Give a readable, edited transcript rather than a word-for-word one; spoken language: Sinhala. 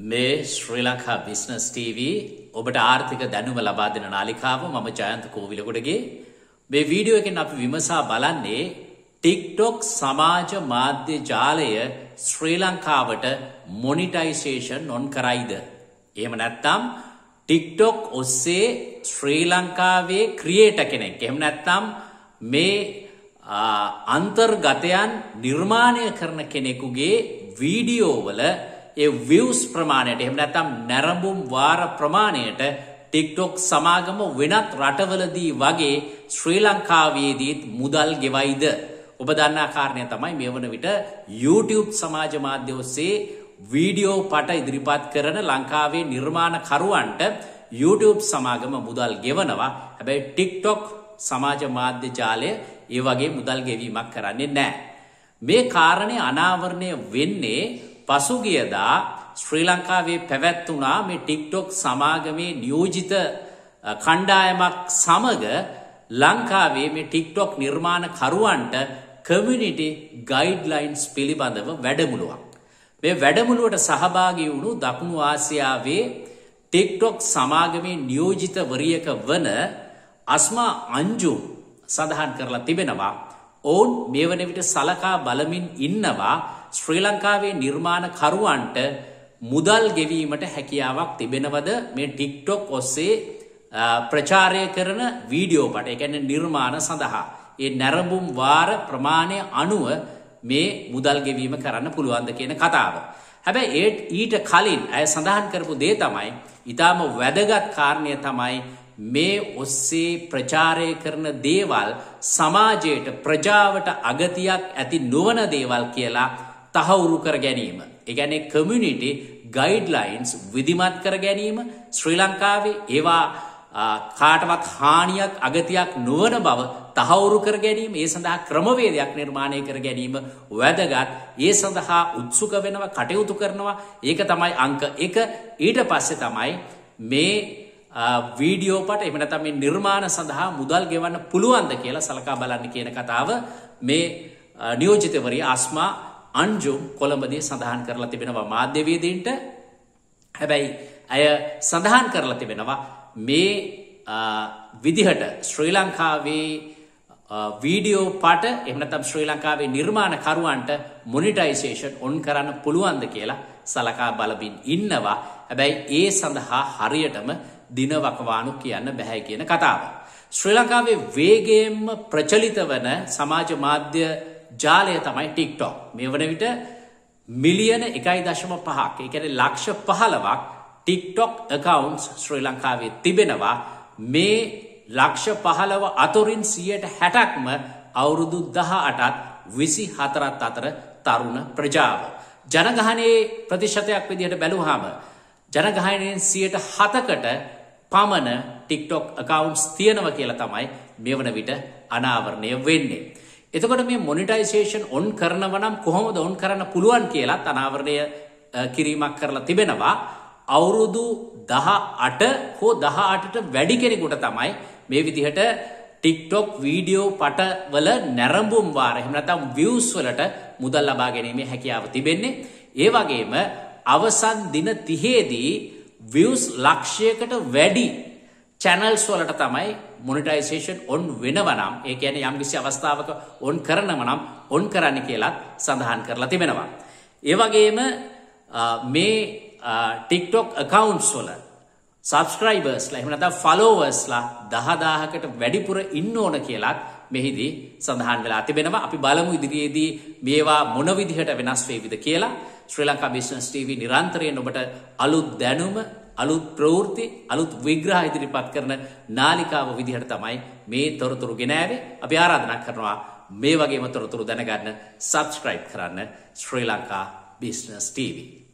මේ ශ්‍රී ලංකා බිස්නස් TV ඔබට ආර්ථික දැනුම ලබා දෙන නාලිකාව මම ජයන්ත කෝවිලගොඩගේ මේ වීඩියෝ එකෙන් අපි විමසා බලන්නේ TikTok සමාජ මාධ්‍ය ජාලය ශ්‍රී ලංකාවට මොනිටයිසේෂන් ඔන් කරයිද? එහෙම නැත්නම් TikTok ඔස්සේ ශ්‍රී ලංකාවේ ක්‍රියේටර් කෙනෙක් එහෙම නැත්නම් මේ අන්තර්ගතයන් නිර්මාණය කරන කෙනෙකුගේ වීඩියෝ වල ඒ views ප්‍රමාණයට එහෙම නැත්නම් නැරඹුම් වාර ප්‍රමාණයට TikTok සමාගම වෙනත් රටවලදී වගේ ශ්‍රී ලංකාවේදීත් මුදල් ගෙවයිද? ඔබ දන්නා කාරණය තමයි මේ වන විට YouTube සමාජ මාධ්‍ය ඔස්සේ වීඩියෝ පට ඉදිරිපත් කරන ලංකාවේ නිර්මාණකරුවන්ට YouTube සමාගම මුදල් ගෙවනවා. හැබැයි TikTok සමාජ මාධ්‍ය ජාලය ඒ වගේ මුදල් ගෙවීමක් කරන්නේ නැහැ. මේ කාරණේ අනාවරණය වෙන්නේ පසුගියදා ශ්‍රී ලංකාවේ පැවැත්වුණා මේ TikTok සමාගමේ නියෝජිත කණ්ඩායමක් සමග ලංකාවේ මේ TikTok නිර්මාණකරුවන්ට කමියුනිටි ගයිඩ්ලයින්ස් පිළිබඳව වැඩමුළුවක්. මේ වැඩමුළුවට සහභාගී වුණු දකුණු ආසියාවේ TikTok සමාගමේ නියෝජිතවරියක වන අස්මා අංජුම් සඳහන් කරලා තිබෙනවා ඔවුන් මේ වන විට සලකා බලමින් ඉන්නවා ශ්‍රී ලංකාවේ නිර්මාණකරුවන්ට මුදල් ගෙවීමට හැකියාවක් තිබෙනවද මේ TikTok ඔස්සේ ප්‍රචාරය කරන වීඩියෝ පට ඒ කියන්නේ නිර්මාණ සඳහා ඒ නැරඹුම් වාර ප්‍රමාණය අනුව මේ මුදල් ගෙවීම කරන්න පුළුවන්ද කියන කතාව. හැබැයි ඊට කලින් අය සඳහන් කරපු දේ තමයි ඊටාම වැදගත් කාරණය තමයි මේ ඔස්සේ ප්‍රචාරය කරන දේවල් සමාජයට ප්‍රජාවට අගතියක් ඇති නොවන දේවල් කියලා තහවුරු කර ගැනීම. ඒ කියන්නේ කමියුනිටි ගයිඩ්ලයින්ස් විධිමත් කර ගැනීම ශ්‍රී ලංකාවේ ඒවා කාටවත් හානියක් අගතියක් නොවන බව තහවුරු කර ගැනීම ඒ සඳහා ක්‍රමවේදයක් නිර්මාණය කර ගැනීම වැදගත්. ඒ සඳහා උත්සුක වෙනවා කටයුතු කරනවා. ඒක තමයි අංක 1. ඊට පස්සේ තමයි මේ වීඩියෝ පට එහෙම නැත්නම් මේ නිර්මාණ සඳහා මුදල් ගෙවන්න පුළුවන්ද කියලා සලකා බලන්න කියන කතාව මේ නියෝජිතවරිය අස්මා අංජුම් කොළඹදී සඳහන් කරලා තිබෙනවා මාධ්‍යවේදීන්ට. හැබැයි අය සඳහන් කරලා තිබෙනවා මේ විදිහට ශ්‍රී ලංකාවේ වීඩියෝ පට එහෙම නැත්නම් ශ්‍රී ලංකාවේ නිර්මාණකරුවන්ට මොනිටයිසේෂන් ඔන් කරන්න පුළුවන්ද කියලා සලකා බලමින් ඉන්නවා. හැබැයි ඒ සඳහා හරියටම දින වකවානු කියන්න බෑ කියන කතාව. ශ්‍රී ලංකාවේ වේගයෙන්ම ප්‍රචලිත වන සමාජ මාධ්‍ය ජාලය තමයි TikTok. මේ වන විට මිලියන 1.5ක් ඒ කියන්නේ ලක්ෂ 15ක් TikTok accounts ශ්‍රී ලංකාවේ තිබෙනවා. මේ ලක්ෂ 15 අතරින් 60%ක්ම අවුරුදු 18ත් 24ත් අතර තරුණ ප්‍රජාව. ජනගහනයේ ප්‍රතිශතයක් විදිහට බැලුවාම ජනගහනයෙන් 7%කට පමණ TikTok accounts තියෙනවා කියලා තමයි මේ වන විට අනාවරණය වෙන්නේ. එතකොට මේ මොනිටයිසේෂන් ඔන් කරනවා නම් කොහොමද ඔන් කරන්න පුළුවන් කියලා අනාවරණය කිරීමක් කරලා තිබෙනවා. අවුරුදු 18 හෝ 18ට වැඩි කෙනෙකුට තමයි මේ විදිහට TikTok වීඩියෝ පටවල නැරඹුම් වාර එහෙම නැත්නම් views වලට මුදල් ලබා ගැනීමේ හැකියාව තිබෙන්නේ. ඒ වගේම අවසන් දින 30දී views ලක්ෂයකට වැඩි channels වලට තමයි මොනිටයිසේෂන් ඔන් වෙනවා නම් ඒ කියන්නේ යම්කිසි අවස්ථාවක ඔන් කරනවා නම් ඔන් කරන්න කියලා සඳහන් කරලා තිබෙනවා. ඒ වගේම මේ TikTok accounts වල subscribersලා එහෙම නැත්නම් followersලා 10000කට වැඩිපුර ඉන්න ඕන කියලා මෙහිදී සඳහන් වෙලා තිබෙනවා. අපි බලමු ඉදිරියේදී මේවා මොන විදිහට වෙනස් වෙයිද කියලා. ශ්‍රී ලංකා බිස්නස් TV නිරන්තරයෙන් ඔබට අලුත් දැනුම අලුත් ප්‍රවෘත්ති අලුත් විග්‍රහ ඉදිරිපත් කරන නාලිකාව විදිහට තමයි මේ තොරතුරු ගෙනාවේ. අපි ආරාධනා කරනවා මේ වගේම තොරතුරු දැනගන්න subscribe කරන්න ශ්‍රී ලංකා බිස්නස් TV.